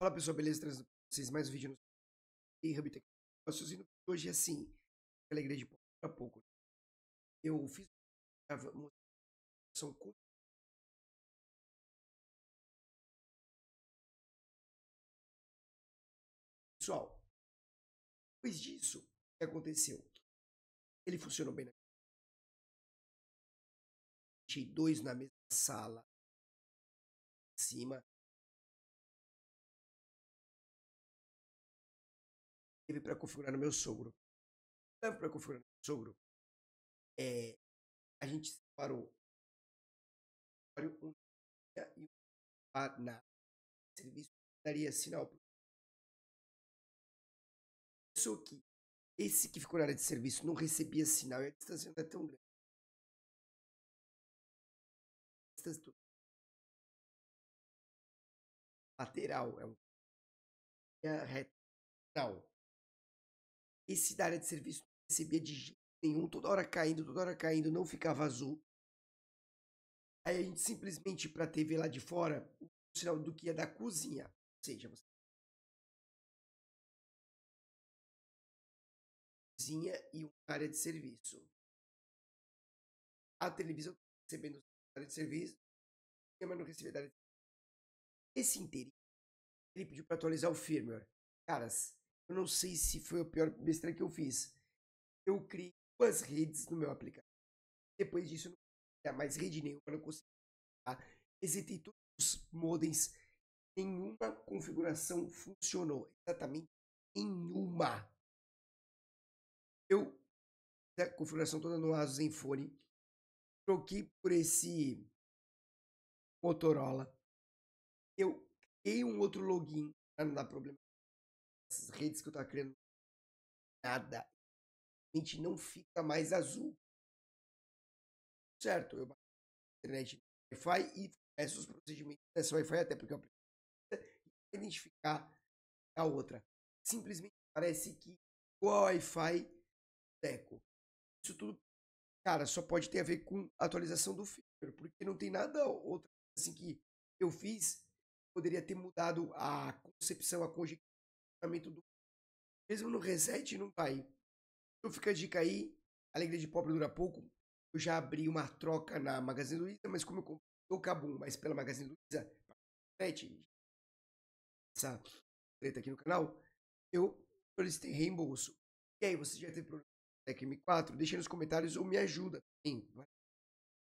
Fala pessoal, beleza? Trazendo pra vocês mais um vídeo no Hub Tech. O raciocínio de hoje é assim, eu alegrei de pouco a pouco. Eu fiz uma ação com pessoal. Depois disso, o que aconteceu? Ele funcionou bem na Tinha dois na mesma sala, em cima. Teve para configurar no meu sogro. Leve para configurar no meu sogro. É, a gente separou um dia e na serviço daria sinal. Só que esse que ficou na área de serviço não recebia sinal e a distância não é tão grande. A distância lateral é um reta. Não. Esse da área de serviço não recebia de jeito nenhum, toda hora caindo, não ficava azul. Aí a gente simplesmente para a TV lá de fora, o sinal do que é da cozinha. Ou seja, você cozinha e uma área de serviço. A televisão recebendo a área de serviço, mas não recebia da área de serviço. Esse inteirinho, ele pediu para atualizar o firmware. Caras, eu não sei se foi a pior besteira que eu fiz. Eu criei duas redes no meu aplicativo. Depois disso, eu não tinha mais rede nenhuma, eu não consegui. Resetei todos os modems. Nenhuma configuração funcionou. Exatamente nenhuma. Eu fiz a configuração toda no Asus Zenfone. Troquei por esse Motorola. Eu criei um outro login para não dar problema. Essas redes que eu tava criando, nada. A gente não fica mais azul. Certo? Eu baixo a internet no Wi-Fi e começo os procedimentos dessa Wi-Fi, até porque eu identificar a outra. Simplesmente parece que o Wi-Fi teco. Isso tudo, cara, só pode ter a ver com a atualização do firmware, porque não tem nada outra assim que eu fiz poderia ter mudado a concepção, a conjecturamento do mesmo no reset não vai. Então fica a dica aí, a alegria de pobre dura pouco. Eu já abri uma troca na Magazine Luiza, mas como eu comprei o Kabum, mas pela Magazine Luiza, essa treta aqui no canal, eu solicitei reembolso. E aí, você já teve problema com o M4? Deixa aí nos comentários ou me ajuda. Sim,